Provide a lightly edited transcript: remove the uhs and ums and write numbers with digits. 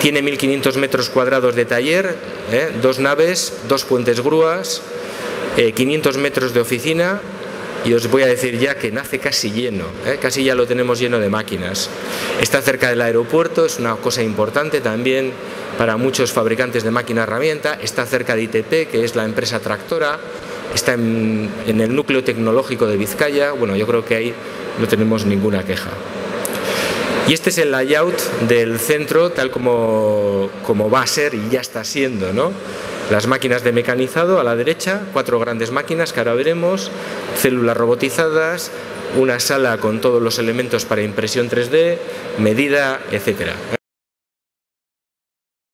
Tiene 1.500 metros cuadrados de taller, 2 naves, 2 puentes grúas, 500 metros de oficina, y os voy a decir ya que nace casi lleno, casi ya lo tenemos lleno de máquinas. Está cerca del aeropuerto, es una cosa importante también para muchos fabricantes de máquina herramienta. Está cerca de ITP, que es la empresa tractora. Está en el núcleo tecnológico de Vizcaya. Bueno, yo creo que ahí no tenemos ninguna queja. Y este es el layout del centro tal como va a ser y ya está siendo, ¿no? Las máquinas de mecanizado a la derecha, 4 grandes máquinas que ahora veremos, células robotizadas, una sala con todos los elementos para impresión 3D, medida, etcétera.